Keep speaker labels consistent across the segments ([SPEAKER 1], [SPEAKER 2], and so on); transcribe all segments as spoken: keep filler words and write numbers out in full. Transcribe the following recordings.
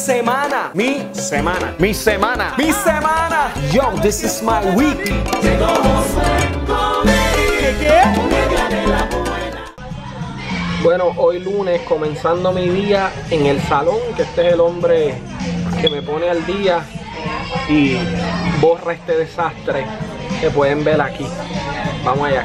[SPEAKER 1] semana, mi semana, mi semana, mi semana. Yo, this is my week. ¿Qué, qué? Bueno, hoy lunes, comenzando mi día en el salón, que este es el hombre que me pone al día y borra este desastre que pueden ver aquí. Vamos allá.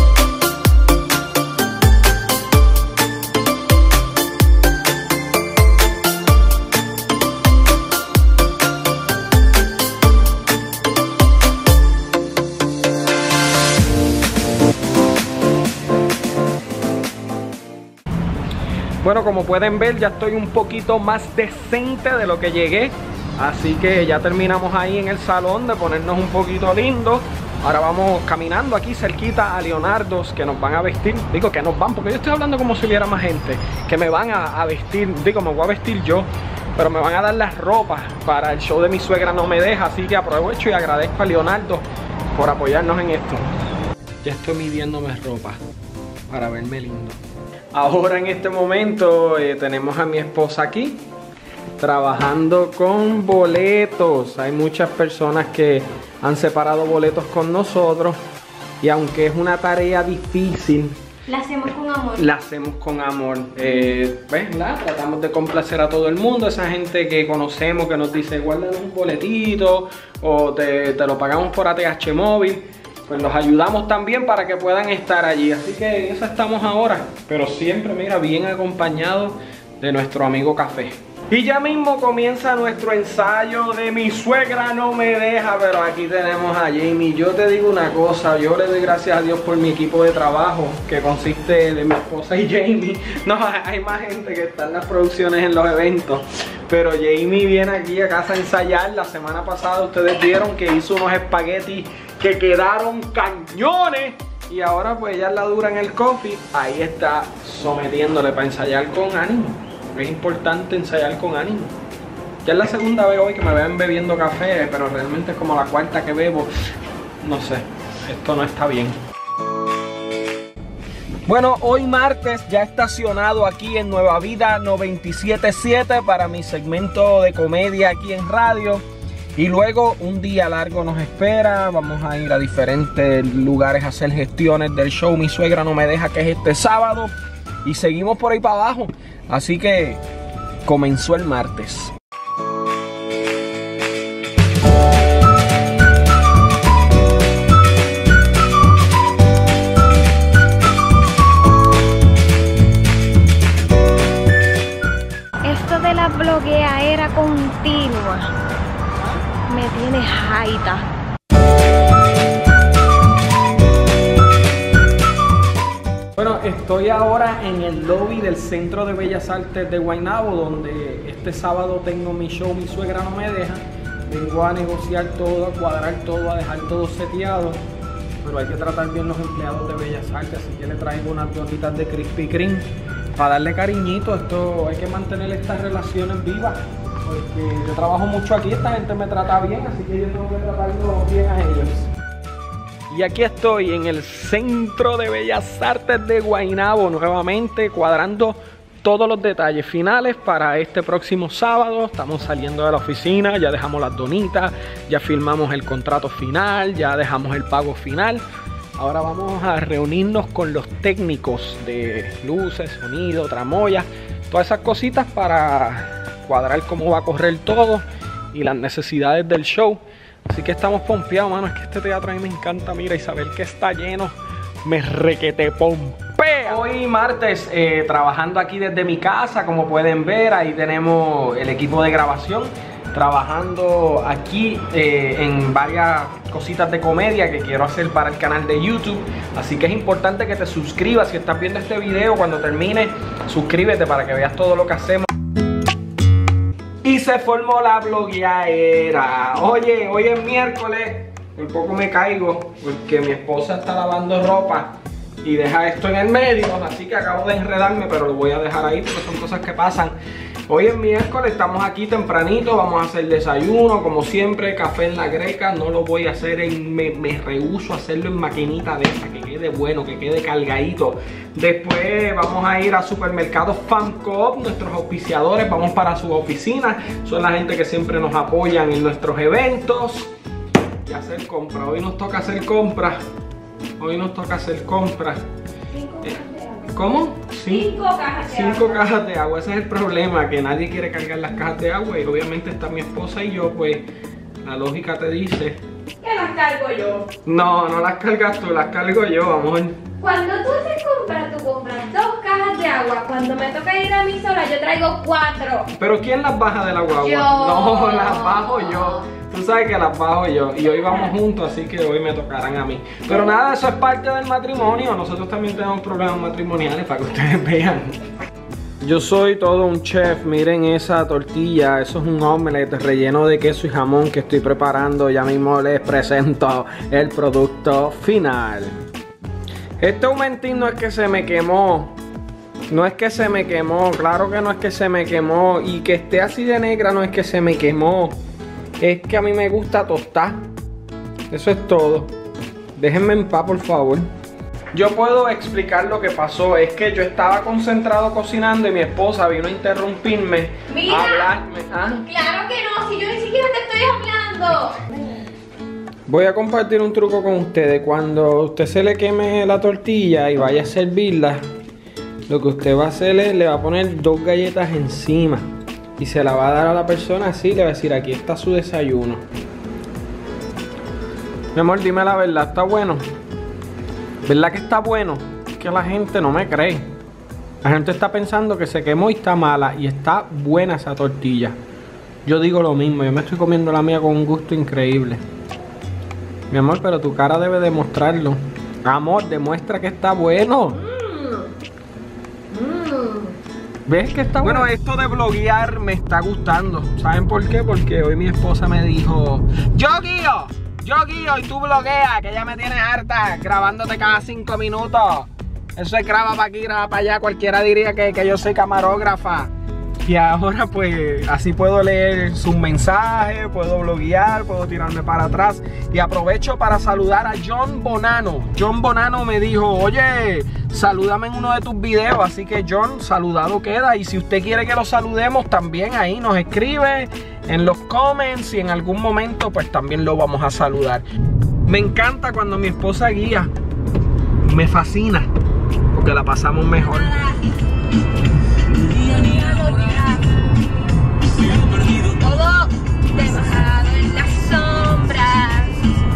[SPEAKER 1] Bueno, como pueden ver, ya estoy un poquito más decente de lo que llegué. Así que ya terminamos ahí en el salón de ponernos un poquito lindos. Ahora vamos caminando aquí cerquita a Leonardo's, que nos van a vestir. Digo que nos van, porque yo estoy hablando como si hubiera más gente. Que me van a, a vestir, digo, me voy a vestir yo. Pero me van a dar las ropas para el show de Mi Suegra No Me Deja. Así que aprovecho y agradezco a Leonardo por apoyarnos en esto. Ya estoy midiéndome ropa para verme lindo. Ahora en este momento eh, tenemos a mi esposa aquí trabajando con boletos. Hay muchas personas que han separado boletos con nosotros y aunque es una tarea difícil,
[SPEAKER 2] la hacemos con amor. La
[SPEAKER 1] hacemos con amor. Eh, ¿verdad? Tratamos de complacer a todo el mundo, esa gente que conocemos que nos dice guárdanos un boletito o te, te lo pagamos por A T H móvil. Pues los ayudamos también para que puedan estar allí. Así que en eso estamos ahora. Pero siempre, mira, bien acompañados de nuestro amigo Café. Y ya mismo comienza nuestro ensayo de Mi Suegra No Me Deja. Pero aquí tenemos a Jamie. Yo te digo una cosa, yo le doy gracias a Dios por mi equipo de trabajo, que consiste de mi esposa y Jamie. No, hay más gente que está en las producciones, en los eventos. Pero Jamie viene aquí a casa a ensayar. La semana pasada ustedes vieron que hizo unos espaguetis que quedaron cañones. Y ahora pues ya es la dura en el coffee. Ahí está sometiéndole para ensayar con ánimo. Es importante ensayar con ánimo. Ya es la segunda vez hoy que me ven bebiendo café, pero realmente es como la cuarta que bebo. No sé, esto no está bien. Bueno, hoy martes ya estacionado aquí en Nueva Vida noventa y siete punto siete para mi segmento de comedia aquí en radio. Y luego un día largo nos espera. Vamos a ir a diferentes lugares a hacer gestiones del show Mi Suegra No Me Deja, que es este sábado. Y seguimos por ahí para abajo. Así que comenzó el martes.
[SPEAKER 2] Esto de la blogueadera continua me tiene jaita.
[SPEAKER 1] Bueno, estoy ahora en el lobby del Centro de Bellas Artes de Guaynabo, donde este sábado tengo mi show Mi Suegra No Me Deja. Vengo a negociar todo, a cuadrar todo, a dejar todo seteado. Pero hay que tratar bien los empleados de Bellas Artes, así que le traigo unas gotitas de Krispy Kreme para darle cariñito. Esto hay que mantener estas relaciones vivas, porque yo trabajo mucho aquí, esta gente me trata bien, así que yo tengo que tratarlos bien a ellos. Y aquí estoy en el Centro de Bellas Artes de Guaynabo, nuevamente cuadrando todos los detalles finales para este próximo sábado. Estamos saliendo de la oficina, ya dejamos las donitas, ya firmamos el contrato final, ya dejamos el pago final. Ahora vamos a reunirnos con los técnicos de luces, sonido, tramoya, todas esas cositas para cuadrar cómo va a correr todo y las necesidades del show. Así que estamos pompeados, mano. Es que este teatro a mí me encanta, mira, y saber que está lleno me requete pompea. Hoy martes, eh, trabajando aquí desde mi casa, como pueden ver, ahí tenemos el equipo de grabación trabajando aquí eh, en varias cositas de comedia que quiero hacer para el canal de YouTube. Así que es importante que te suscribas. Si estás viendo este video, cuando termine, suscríbete para que veas todo lo que hacemos. Y se formó la blogueadera. Oye, hoy es miércoles. Por poco me caigo porque mi esposa está lavando ropa y deja esto en el medio, así que acabo de enredarme, pero lo voy a dejar ahí porque son cosas que pasan. Hoy es miércoles, estamos aquí tempranito, vamos a hacer desayuno, como siempre, café en la greca. No lo voy a hacer en, me, me rehúso a hacerlo en maquinita de esa, que quede bueno, que quede cargadito. Después vamos a ir a supermercados FAMCOOP, nuestros auspiciadores, vamos para sus oficinas, son la gente que siempre nos apoyan en nuestros eventos. Y hacer compras, hoy nos toca hacer compras, hoy nos toca hacer compras. ¿Cómo?
[SPEAKER 2] Cinco cajas de
[SPEAKER 1] Cinco
[SPEAKER 2] agua.
[SPEAKER 1] cajas de agua, ese es el problema, que nadie quiere cargar las cajas de agua y obviamente está mi esposa y yo, pues la lógica te dice...
[SPEAKER 2] ¿Que las cargo yo?
[SPEAKER 1] No, no las cargas tú, las cargo yo, amor.
[SPEAKER 2] Cuando tú haces compras, tú compras dos cajas de agua. Cuando me toca ir a mí sola, yo traigo cuatro.
[SPEAKER 1] ¿Pero quién las baja de la guagua?
[SPEAKER 2] Yo.
[SPEAKER 1] No, las bajo yo. Tú sabes que las bajo yo y hoy vamos juntos, así que hoy me tocarán a mí. Pero nada, eso es parte del matrimonio. Nosotros también tenemos problemas matrimoniales para que ustedes vean. Yo soy todo un chef, miren esa tortilla, eso es un omelette relleno de queso y jamón que estoy preparando. Ya mismo les presento el producto final. Este aumentín no es que se me quemó. No es que se me quemó, claro que no es que se me quemó. Y que esté así de negra no es que se me quemó. Es que a mí me gusta tostar. Eso es todo. Déjenme en paz, por favor. Yo puedo explicar lo que pasó. Es que yo estaba concentrado cocinando y mi esposa vino a interrumpirme.
[SPEAKER 2] Mira,
[SPEAKER 1] a hablarme. ¿Ah?
[SPEAKER 2] Claro que no, si yo ni siquiera te estoy hablando.
[SPEAKER 1] Voy a compartir un truco con ustedes. Cuando a usted se le queme la tortilla y vaya a servirla, lo que usted va a hacer es, le va a poner dos galletas encima y se la va a dar a la persona así, le va a decir, aquí está su desayuno. Mi amor, dime la verdad, ¿está bueno? ¿Verdad que está bueno? Es que la gente no me cree. La gente está pensando que se quemó y está mala, y está buena esa tortilla. Yo digo lo mismo, yo me estoy comiendo la mía con un gusto increíble. Mi amor, pero tu cara debe demostrarlo. Amor, demuestra que está bueno. ¿Ves que está bueno? Bueno, esto de bloguear me está gustando. ¿Saben por qué? Porque hoy mi esposa me dijo, yo guío, yo guío y tú blogueas, que ya me tienes harta grabándote cada cinco minutos. Eso es graba para aquí, graba para allá. Cualquiera diría que, que yo soy camarógrafa. Y ahora pues así puedo leer sus mensajes, puedo bloguear, puedo tirarme para atrás. Y aprovecho para saludar a John Bonano. John Bonano me dijo, oye, salúdame en uno de tus videos. Así que John, saludado queda. Y si usted quiere que lo saludemos, también ahí nos escribe en los comments. Y en algún momento pues también lo vamos a saludar. Me encanta cuando mi esposa guía. Me fascina, porque la pasamos mejor.
[SPEAKER 2] Todo dejado en las sombras.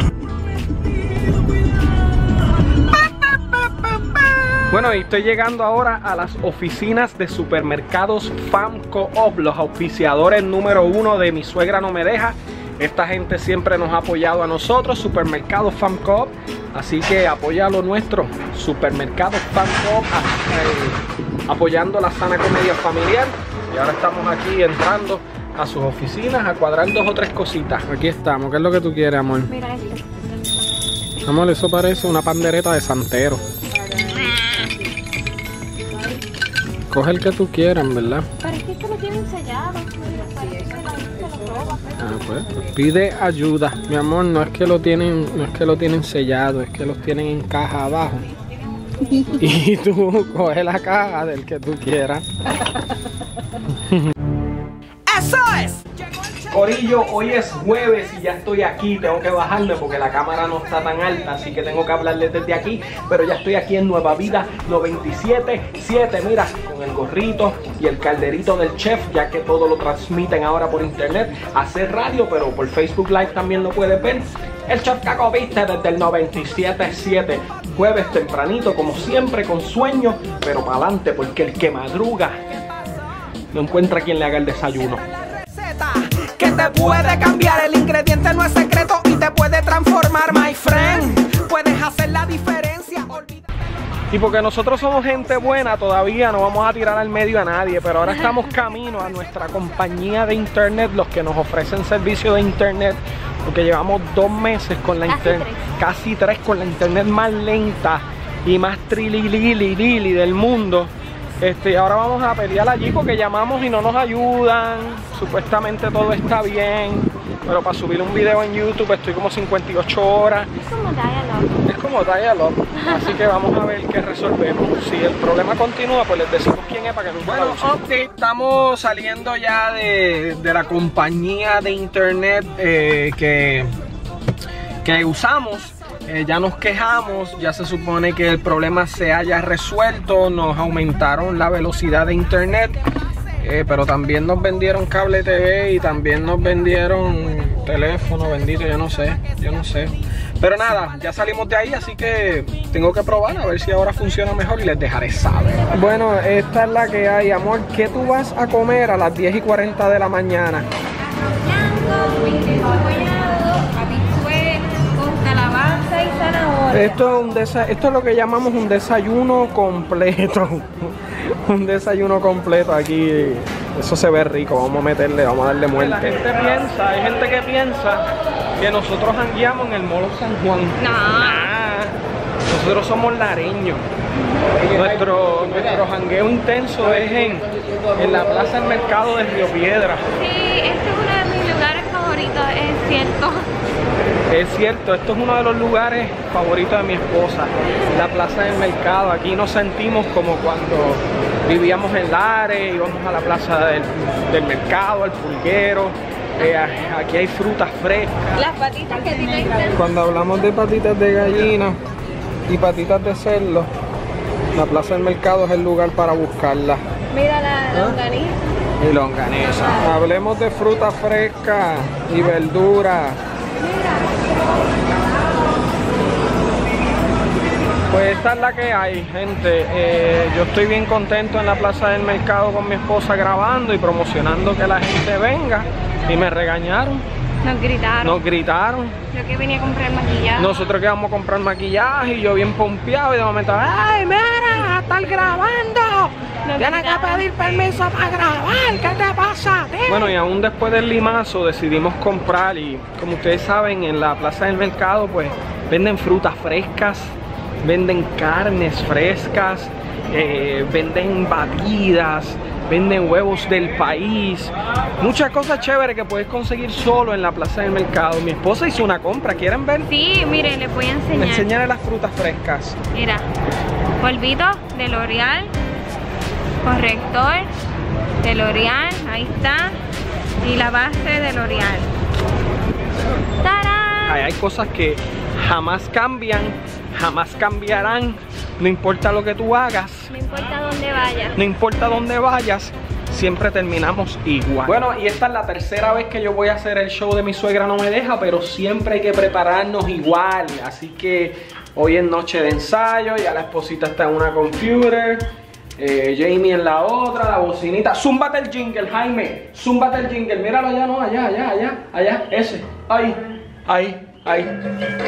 [SPEAKER 1] Bueno, y estoy llegando ahora a las oficinas de supermercados FAMCOOP, los auspiciadores número uno de Mi Suegra No Me Deja. Esta gente siempre nos ha apoyado a nosotros, supermercados FAMCOOP. Así que apoya lo nuestro, supermercados FAMCOOP, eh, apoyando la sana comedia familiar. Y ahora estamos aquí entrando a sus oficinas a cuadrar dos o tres cositas. Aquí estamos, ¿qué es lo que tú quieres, amor?
[SPEAKER 2] Mira esto.
[SPEAKER 1] Amor, eso parece una pandereta de santero. Coge el que tú quieras, ¿verdad?
[SPEAKER 2] Pero es que esto lo tienen sellado.
[SPEAKER 1] Ah, pues, pues pide ayuda. Mi amor, no es que lo tienen, no es que lo tienen sellado, es que los tienen en caja abajo. Y tú coge la caja del que tú quieras. ¡Eso es! Corillo, hoy es jueves y ya estoy aquí. Tengo que bajarme porque la cámara no está tan alta, así que tengo que hablarles desde aquí. Pero ya estoy aquí en Nueva Vida noventa y siete punto siete, mira, con el gorrito y el calderito del chef, ya que todo lo transmiten ahora por internet. Hacer radio, pero por Facebook Live también lo puedes ver. El Chef Caco viste desde el noventa y siete punto siete. Jueves tempranito, como siempre, con sueño, pero para adelante, porque el que madruga no encuentra quien le haga el desayuno.
[SPEAKER 3] Que te puede cambiar, el ingrediente no es secreto y te puede transformar, my friend. Puedes hacer la diferencia. Olvida.
[SPEAKER 1] Y porque nosotros somos gente buena, todavía no vamos a tirar al medio a nadie, pero ahora estamos camino a nuestra compañía de internet, los que nos ofrecen servicio de internet, porque llevamos dos meses con la internet, casi tres, con la internet más lenta. y más trilililili del mundo. Este, ahora vamos a pelear allí porque llamamos y no nos ayudan. Supuestamente todo está bien, pero para subir un video en YouTube estoy como cincuenta y ocho horas.
[SPEAKER 2] Es como dialogue.
[SPEAKER 1] Es como dialogue. Así que vamos a ver qué resolvemos. Si el problema continúa, pues les decimos quién es para que nos bueno, update. Estamos saliendo ya de, de la compañía de internet eh, que, que usamos. Eh, ya nos quejamos, ya se supone que el problema se haya resuelto, nos aumentaron la velocidad de internet, eh, pero también nos vendieron cable T V y también nos vendieron teléfono, bendito, yo no sé, yo no sé. Pero nada, ya salimos de ahí, así que tengo que probar a ver si ahora funciona mejor y les dejaré saber. Bueno, esta es la que hay, amor. ¿Qué tú vas a comer a las diez y cuarenta de la mañana? Esto es, un desa esto es lo que llamamos un desayuno completo. Un desayuno completo aquí. Eso se ve rico. Vamos a meterle, vamos a darle muerte. La gente piensa, hay gente que piensa que nosotros jangueamos en el Molo San Juan.
[SPEAKER 2] No.
[SPEAKER 1] Nah, nosotros somos lareños. Nuestro, nuestro jangueo intenso es en, en la Plaza del Mercado de Río Piedra.
[SPEAKER 2] Sí, este es uno de mis lugares favoritos, es cierto.
[SPEAKER 1] Es cierto, esto es uno de los lugares favoritos de mi esposa, la Plaza del Mercado. Aquí nos sentimos como cuando vivíamos en Lares, íbamos a la Plaza del, del Mercado, al pulguero. Eh, aquí hay frutas frescas.
[SPEAKER 2] Las patitas que tienen.
[SPEAKER 1] Cuando hablamos de patitas de gallina y patitas de cerdo, la Plaza del Mercado es el lugar para buscarlas.
[SPEAKER 2] Mira la longaniza.
[SPEAKER 1] ¿Ah? Y longaniza. Hablemos de frutas frescas y verduras. Pues esta es la que hay, gente. Eh, yo estoy bien contento en la Plaza del Mercado con mi esposa grabando y promocionando que la gente venga. Y me regañaron.
[SPEAKER 2] Nos gritaron.
[SPEAKER 1] Nos gritaron.
[SPEAKER 2] Yo que venía a comprar maquillaje.
[SPEAKER 1] Nosotros que vamos a comprar maquillaje y yo bien pompeado y de momento, ¡ay, mira! ¡A estar grabando! Tienes que pedir permiso para grabar. ¿Qué te pasa a ti? Bueno, y aún después del limazo decidimos comprar y como ustedes saben, en la Plaza del Mercado pues venden frutas frescas, venden carnes frescas, eh, venden batidas, venden huevos del país, muchas cosas chéveres que puedes conseguir solo en la Plaza del Mercado. Mi esposa hizo una compra, ¿quieren ver?
[SPEAKER 2] Sí, miren, les voy a enseñar.
[SPEAKER 1] Enseñarle las frutas frescas.
[SPEAKER 2] Mira, polvito de L'Oreal, corrector de L'Oreal, ahí está, y la base de L'Oreal. ¡Tarán!
[SPEAKER 1] Hay cosas que jamás cambian, jamás cambiarán, no importa lo que tú hagas.
[SPEAKER 2] No importa dónde vayas.
[SPEAKER 1] No importa dónde vayas, siempre terminamos igual. Bueno, y esta es la tercera vez que yo voy a hacer el show de Mi Suegra No Me Deja, pero siempre hay que prepararnos igual. Así que hoy es noche de ensayo, ya la esposita está en una computer, eh, Jamie en la otra, la bocinita. Zúmbate el jingle, Jaime, zúmbate el jingle. Míralo allá, no, allá, allá, allá, allá, ese, ahí, ahí, ahí.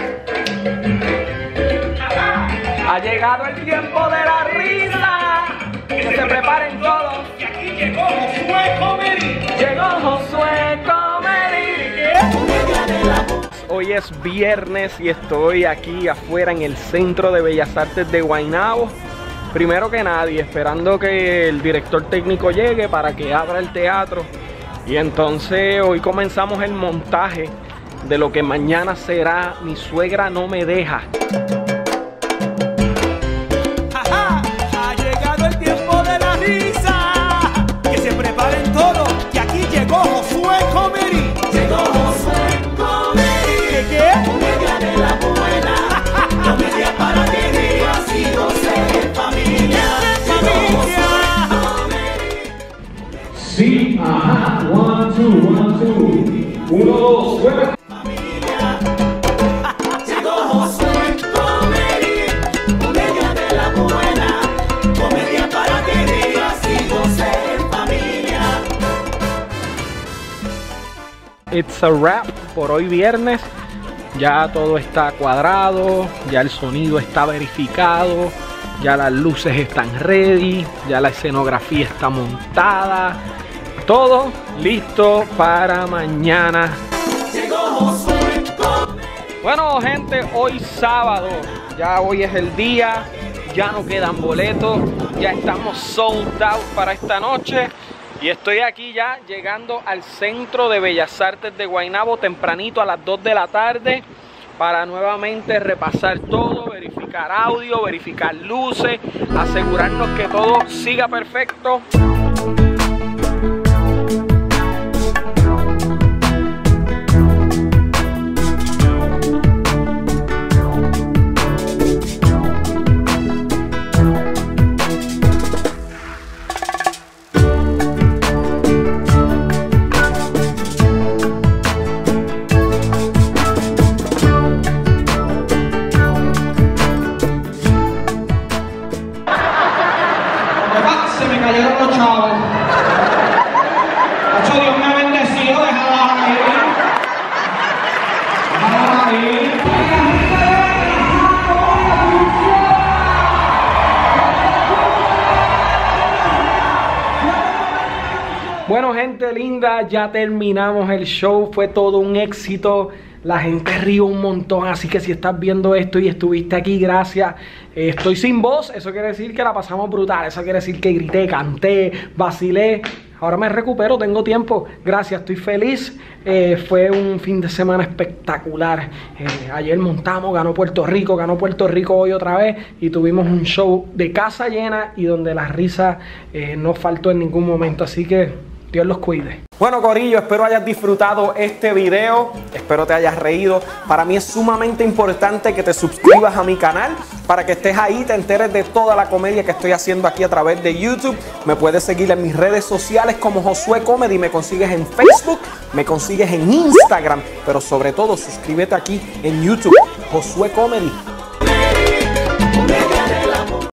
[SPEAKER 1] Ha llegado el tiempo de la risa. Que se preparen todos.
[SPEAKER 4] Y aquí llegó Josué Comedy.
[SPEAKER 1] Llegó Josué Comedy. Hoy es viernes y estoy aquí afuera en el Centro de Bellas Artes de Guaynabo. Primero que nadie, esperando que el director técnico llegue para que abra el teatro. Y entonces hoy comenzamos el montaje de lo que mañana será Mi Suegra No Me Deja.
[SPEAKER 4] Josué Comedy. Llegó Josué Comedy. ¿Qué qué? Comedia de la buena. Comedia para que rías y goces familia. Familia. Sí, ajá. One, two, one, two. Uno, dos, suena. Familia. Llegó Josué Comedy. Comedia de la buena. Comedia para que rías y goces familia.
[SPEAKER 1] It's a wrap por hoy viernes. Ya todo está cuadrado, ya el sonido está verificado, ya las luces están ready, ya la escenografía está montada. Todo listo para mañana. Bueno, gente, hoy sábado, ya hoy es el día. ya no quedan boletos, ya estamos sold out para esta noche. Y estoy aquí ya llegando al Centro de Bellas Artes de Guaynabo tempranito a las dos de la tarde para nuevamente repasar todo, verificar audio, verificar luces, asegurarnos que todo siga perfecto.
[SPEAKER 3] Se me cayeron los chavos. Hacho, Dios me ha bendecido, déjala ahí. Déjala ahí.
[SPEAKER 1] Bueno, gente linda, ya terminamos el show, fue todo un éxito. La gente rió un montón, así que si estás viendo esto y estuviste aquí, gracias. Eh, estoy sin voz, eso quiere decir que la pasamos brutal. Eso quiere decir que grité, canté, vacilé. Ahora me recupero, tengo tiempo. Gracias, estoy feliz. Eh, fue un fin de semana espectacular. Eh, ayer montamos, ganó Puerto Rico, ganó Puerto Rico hoy otra vez. Y tuvimos un show de casa llena y donde la risa eh, no faltó en ningún momento. Así que Dios los cuide. Bueno, corillo, espero hayas disfrutado este video, espero te hayas reído. Para mí es sumamente importante que te suscribas a mi canal para que estés ahí, te enteres de toda la comedia que estoy haciendo aquí a través de YouTube. Me puedes seguir en mis redes sociales como Josué Comedy, me consigues en Facebook, me consigues en Instagram, pero sobre todo suscríbete aquí en YouTube, Josué Comedy.